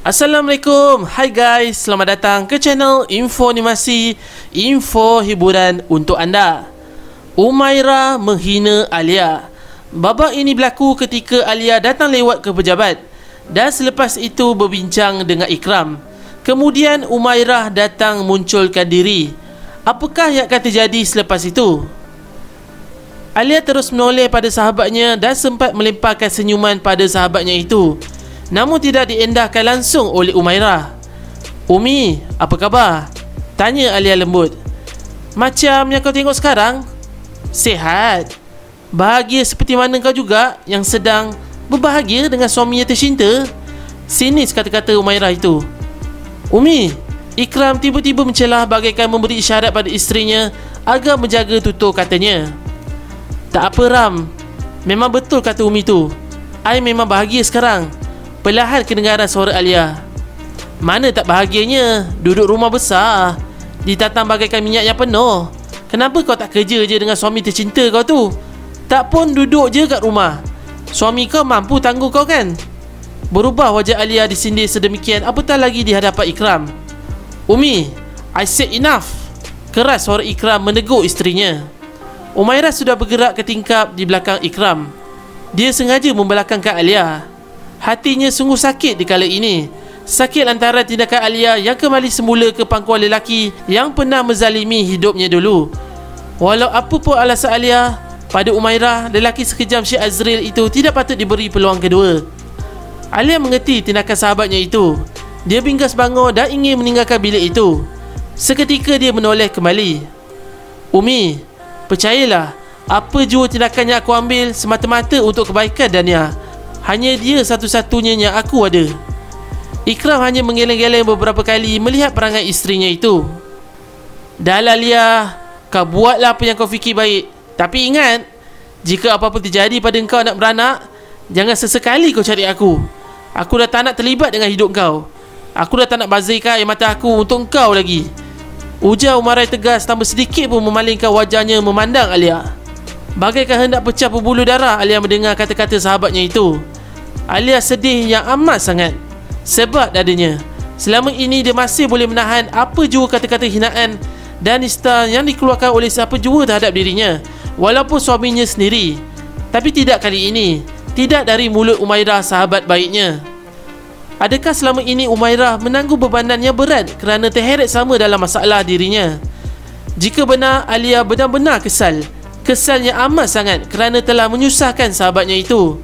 Assalamualaikum. Hai guys, selamat datang ke channel Info Animasi, info hiburan untuk anda. Umairah menghina Alia. Babak ini berlaku ketika Alia datang lewat ke pejabat dan selepas itu berbincang dengan Ikram. Kemudian Umairah datang munculkan diri. Apakah yang akan terjadi selepas itu? Alia terus menoleh pada sahabatnya dan sempat melemparkan senyuman pada sahabatnya itu, namun tidak diendahkan langsung oleh Umairah. "Umi, apa khabar?" tanya Alia lembut. "Macam yang kau tengok sekarang. Sihat. Bahagia seperti mana kau juga yang sedang berbahagia dengan suaminya tercinta?" Sinis kata-kata Umairah itu. "Umi," Ikram tiba-tiba mencelah bagaikan memberi isyarat pada isterinya agar menjaga tutur katanya. "Tak apa Ram, memang betul kata Umi tu. I memang bahagia sekarang." Perlahan kedengaran suara Alia. "Mana tak bahagianya, duduk rumah besar, ditatang bagaikan minyak yang penuh. Kenapa kau tak kerja je dengan suami tercinta kau tu? Tak pun duduk je kat rumah. Suami kau mampu tangguh kau kan?" Berubah wajah Alia disindir sedemikian apatah lagi di hadapan Ikram. "Umi, I said enough." Keras suara Ikram menegur isterinya. Umairah sudah bergerak ke tingkap di belakang Ikram. Dia sengaja membelakangkan Alia. Hatinya sungguh sakit di kala ini. Sakit lantaran tindakan Alia yang kembali semula ke pangkuan lelaki yang pernah menzalimi hidupnya dulu. Walau apa pun alasan Alia, pada Umairah, lelaki sekejam Syekh Azril itu tidak patut diberi peluang kedua. Alia mengerti tindakan sahabatnya itu. Dia binggas bangun dan ingin meninggalkan bilik itu. Seketika dia menoleh kembali. "Umi, percayalah, apa jua tindakan yang aku ambil semata-mata untuk kebaikan Dania. Hanya dia satu-satunya yang aku ada." Ikram hanya mengeleng-geleng beberapa kali melihat perangai isterinya itu. "Dahlah Lia, kau buatlah apa yang kau fikir baik. Tapi ingat, jika apa-apa terjadi pada kau anak beranak, jangan sesekali kau cari aku. Aku dah tak nak terlibat dengan hidup kau. Aku dah tak nak bazirkan air mata aku untuk kau lagi." Ujar Umairah tegas tanpa sedikit pun memalingkan wajahnya memandang Alia. Bagaikan hendak pecah berbuluh darah Alia mendengar kata-kata sahabatnya itu. Alia sedih yang amat sangat. Sebab dadanya, selama ini dia masih boleh menahan apa jua kata-kata hinaan dan nista yang dikeluarkan oleh siapa jua terhadap dirinya, walaupun suaminya sendiri. Tapi tidak kali ini. Tidak dari mulut Umairah, sahabat baiknya. Adakah selama ini Umairah menanggung bebanan yang berat kerana terheret sama dalam masalah dirinya? Jika benar, Alia benar-benar kesal. Kesalnya amat sangat kerana telah menyusahkan sahabatnya itu.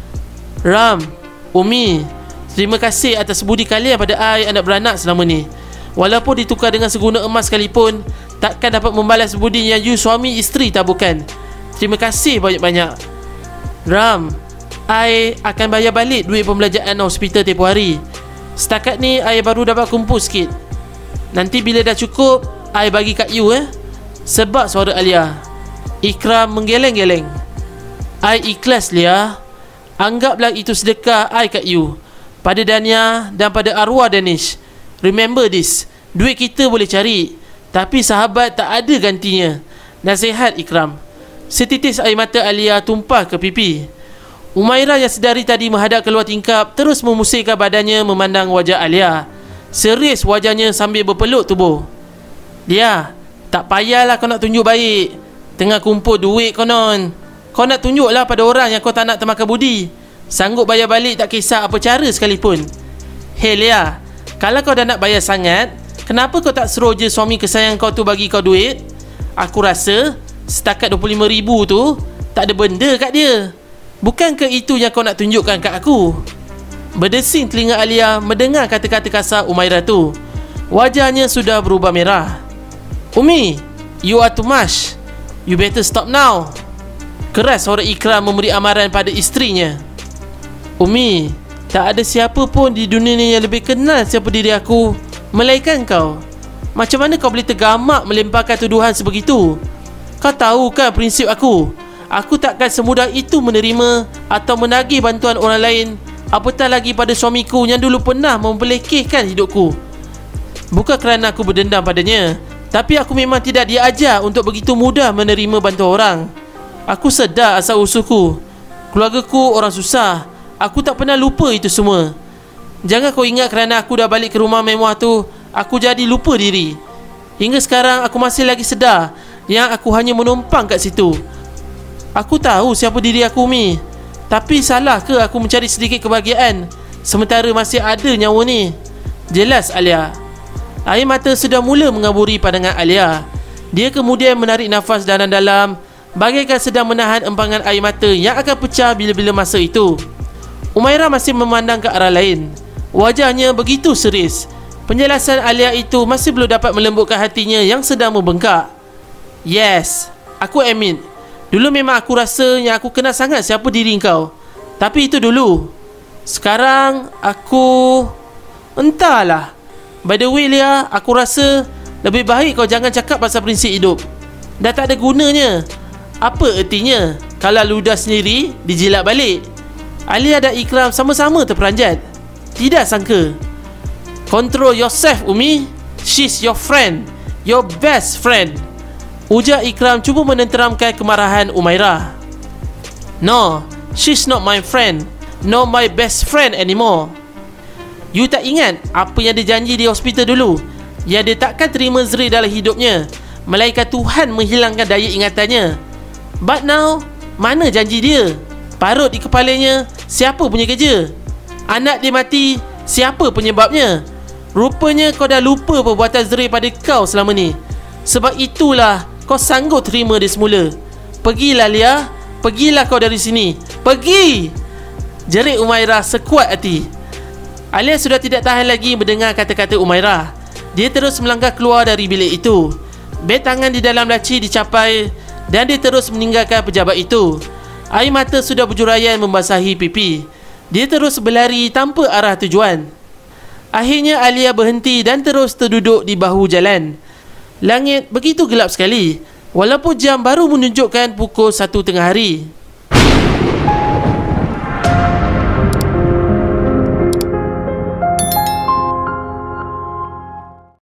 "Ram, Umi, terima kasih atas budi kalian pada I anak beranak selama ni. Walaupun ditukar dengan seguna emas sekalipun, takkan dapat membalas budi yang you suami isteri taburkan. Terima kasih banyak-banyak. Ram, I akan bayar balik duit pembelajaran hospital tempoh hari. Setakat ni I baru dapat kumpul sikit. Nanti bila dah cukup, I bagi kat you Sebab suara Alia. Ikram menggeleng-geleng. "I ikhlas Lia. Anggaplah itu sedekah I kat you, pada Dania dan pada arwah Danish. Remember this, duit kita boleh cari, tapi sahabat tak ada gantinya." Nasihat Ikram. Setitis air mata Alia tumpah ke pipi. Umairah yang sedari tadi menghadap keluar tingkap terus memusingkan badannya memandang wajah Alia. Serius wajahnya sambil berpeluk tubuh. "Lia, tak payahlah kau nak tunjuk baik. Tengah kumpul duit konon. Kau nak tunjuklah pada orang yang kau tak nak termakan budi. Sanggup bayar balik tak kisah apa cara sekalipun. Hei Lia, kalau kau dah nak bayar sangat, kenapa kau tak suruh je suami kesayang kau tu bagi kau duit? Aku rasa setakat 25,000 tu tak ada benda kat dia. Bukankah itu yang kau nak tunjukkan kat aku?" Berdesing telinga Alia mendengar kata-kata kasar Umairah tu. Wajahnya sudah berubah merah. "Umi, you are too much. You better stop now." Keras suara Ikram memberi amaran pada isterinya. "Umi, tak ada siapa pun di dunia ni yang lebih kenal siapa diri aku melainkan kau. Macam mana kau boleh tergamak melemparkan tuduhan sebegitu? Kau tahu kan prinsip aku? Aku takkan semudah itu menerima atau menagih bantuan orang lain, apatah lagi pada suamiku yang dulu pernah membelekehkan hidupku. Bukan kerana aku berdendam padanya, tapi aku memang tidak diajar untuk begitu mudah menerima bantuan orang. Aku sedar asal usulku. Keluargaku orang susah. Aku tak pernah lupa itu semua. Jangan kau ingat kerana aku dah balik ke rumah mewah tu, aku jadi lupa diri. Hingga sekarang aku masih lagi sedar yang aku hanya menumpang kat situ. Aku tahu siapa diri aku, Mi. Tapi salah ke aku mencari sedikit kebahagiaan sementara masih ada nyawa ni? Jelas, Alia. Air mata sudah mula mengaburi pandangan Alia. Dia kemudian menarik nafas dalam-dalam, bagaikan sedang menahan empangan air mata yang akan pecah bila-bila masa itu. Umairah masih memandang ke arah lain. Wajahnya begitu serius. Penjelasan Alia itu masih belum dapat melembutkan hatinya yang sedang membengkak. Yes, aku admit, dulu memang aku rasa yang aku kenal sangat siapa diri kau. Tapi itu dulu. Sekarang aku... entahlah. By the way, Lia, aku rasa lebih baik kau jangan cakap pasal prinsip hidup. Dah tak ada gunanya. Apa ertinya kalau ludah sendiri dijilat balik? Alia dan Ikram sama-sama terperanjat. Tidak sangka. Control yourself, Umi. She's your friend, your best friend. Ujar Ikram cuba menenteramkan kemarahan Umairah. No, she's not my friend, not my best friend anymore. You tak ingat apa yang dia janji di hospital dulu? Yang dia takkan terima Zri dalam hidupnya, melainkan Tuhan menghilangkan daya ingatannya. But now, mana janji dia? Parut di kepalanya, siapa punya kerja? Anak dia mati, siapa penyebabnya? Rupanya kau dah lupa perbuatan Zri pada kau selama ni. Sebab itulah kau sanggup terima dia semula. Pergilah, Lia. Pergilah kau dari sini. Pergi! Jerit Umairah sekuat hati. Alia sudah tidak tahan lagi mendengar kata-kata Umairah. Dia terus melangkah keluar dari bilik itu. Beg tangan di dalam laci dicapai dan dia terus meninggalkan pejabat itu. Air mata sudah berjuraian membasahi pipi. Dia terus berlari tanpa arah tujuan. Akhirnya Alia berhenti dan terus terduduk di bahu jalan. Langit begitu gelap sekali, walaupun jam baru menunjukkan pukul 1 tengah hari.